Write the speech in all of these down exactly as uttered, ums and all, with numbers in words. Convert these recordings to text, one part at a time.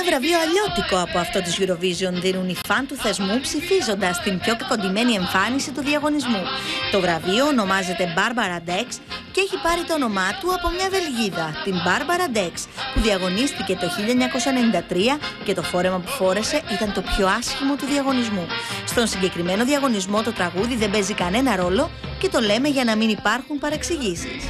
βραβείο αλλιώτικο από αυτό της Eurovision δίνουν οι φαν του θεσμού ψηφίζοντας την πιο κακοντημένη εμφάνιση του διαγωνισμού. Το βραβείο ονομάζεται Barbara Dex και έχει πάρει το όνομά του από μια Βελγίδα, την Barbara Dex, που διαγωνίστηκε το χίλια εννιακόσια ενενήντα τρία και το φόρεμα που φόρεσε ήταν το πιο άσχημο του διαγωνισμού. Στον συγκεκριμένο διαγωνισμό το τραγούδι δεν παίζει κανένα ρόλο και το λέμε για να μην υπάρχουν παρεξηγήσεις.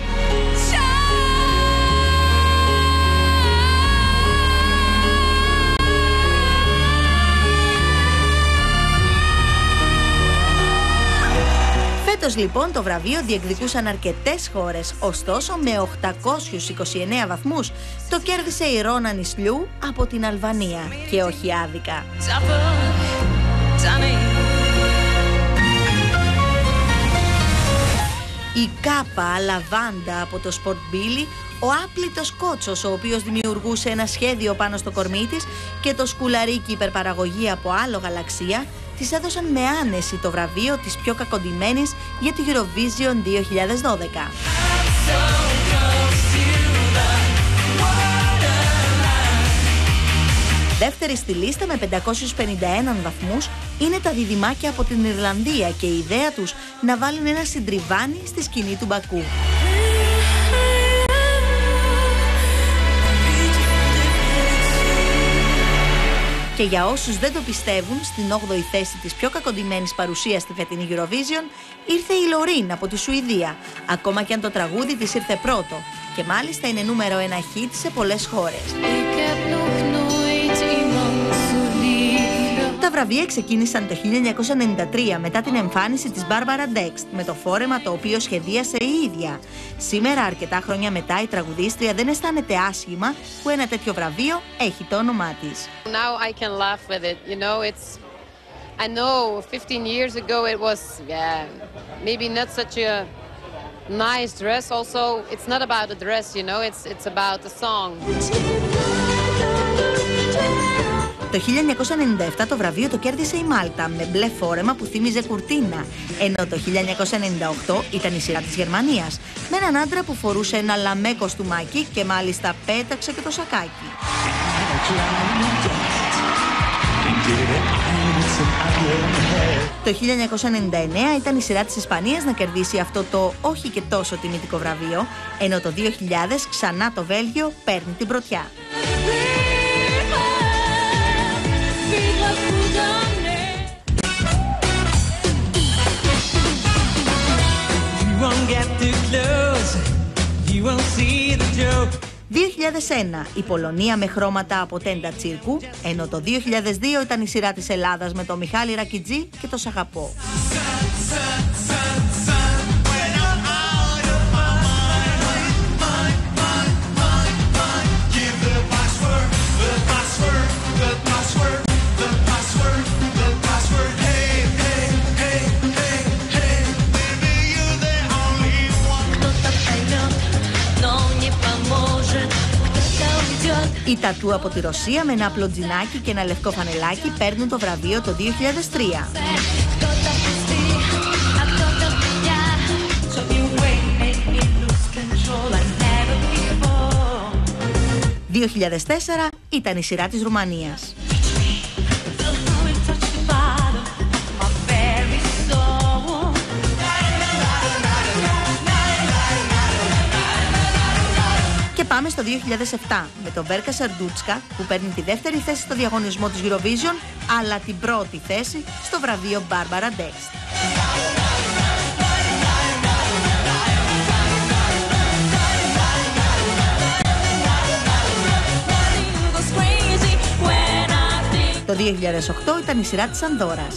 Φέτος λοιπόν το βραβείο διεκδικούσαν αρκετές χώρες, ωστόσο με οκτακόσιους είκοσι εννέα βαθμούς το κέρδισε η Ρώνα Νισλιού από την Αλβανία και όχι άδικα. Η Κάπα Λαβάντα από το Sport Billy, ο άπλητος κότσος ο οποίος δημιουργούσε ένα σχέδιο πάνω στο κορμί της και το σκουλαρίκι υπερπαραγωγή από άλλο γαλαξία της έδωσαν με άνεση το βραβείο της πιο κακοντημένης για τη Eurovision δύο χιλιάδες δώδεκα. Δεύτερη στη λίστα με πεντακόσιους πενήντα ένα βαθμούς είναι τα διδυμάκια από την Ιρλανδία και η ιδέα τους να βάλουν ένα συντριβάνι στη σκηνή του Μπακού. Και για όσους δεν το πιστεύουν, στην όγδοη θέση της πιο κακοντημένης παρουσίας στη φετινή Eurovision ήρθε η Λωρίν από τη Σουηδία, ακόμα και αν το τραγούδι της ήρθε πρώτο και μάλιστα είναι νούμερο ένα hit σε πολλές χώρες. Τα βραβεία ξεκίνησαν το χίλια εννιακόσια ενενήντα τρία μετά την εμφάνιση της Barbara Dex με το φόρεμα το οποίο σχεδίασε η ίδια. Σήμερα, αρκετά χρόνια μετά, η τραγουδίστρια δεν αισθάνεται άσχημα που ένα τέτοιο βραβείο έχει το όνομά της. Now I can laugh with it, you know, it's I know fifteen years ago it was yeah, maybe not such a nice dress also. It's not about the dress, you know, it's it's about the song. Το χίλια εννιακόσια ενενήντα επτά το βραβείο το κέρδισε η Μάλτα με μπλε φόρεμα που θύμιζε κουρτίνα, ενώ το χίλια εννιακόσια ενενήντα οκτώ ήταν η σειρά της Γερμανίας με έναν άντρα που φορούσε ένα λαμέ κοστούμάκι και μάλιστα πέταξε και το σακάκι. Το χίλια εννιακόσια ενενήντα εννέα ήταν η σειρά της Ισπανίας να κερδίσει αυτό το όχι και τόσο τιμητικό βραβείο, ενώ το δύο χιλιάδες ξανά το Βέλγιο παίρνει την πρωτιά. δύο χιλιάδες ένα η Πολωνία με χρώματα από τέντα τσίρκου, ενώ το δύο χιλιάδες δύο ήταν η σειρά της Ελλάδας με το Μιχάλη Ρακιτζή και το Σ' αγαπώ. Η Τατού από τη Ρωσία με ένα απλό τζινάκι και ένα λευκό φανελάκι παίρνουν το βραβείο το δύο χιλιάδες τρία. δύο χιλιάδες τέσσερα ήταν η σειρά της Ρουμανίας. Πάμε στο δύο χιλιάδες επτά με τον Βέρκα Σερντούτσκα που παίρνει τη δεύτερη θέση στο διαγωνισμό της Eurovision αλλά την πρώτη θέση στο βραβείο Barbara Dex. Το δύο χιλιάδες οκτώ ήταν η σειρά της Ανδόρας.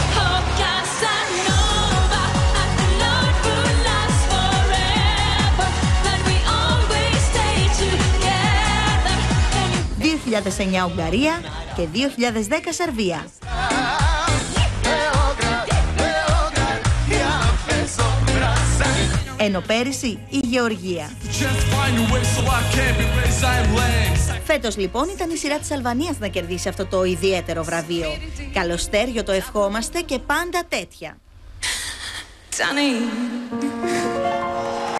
δύο χιλιάδες εννέα Ουγγαρία και δύο χιλιάδες δέκα Σερβία. Ενώ πέρυσι η Γεωργία. Φέτος λοιπόν ήταν η σειρά της Αλβανίας να κερδίσει αυτό το ιδιαίτερο βραβείο. Καλοστέριο το ευχόμαστε και πάντα τέτοια.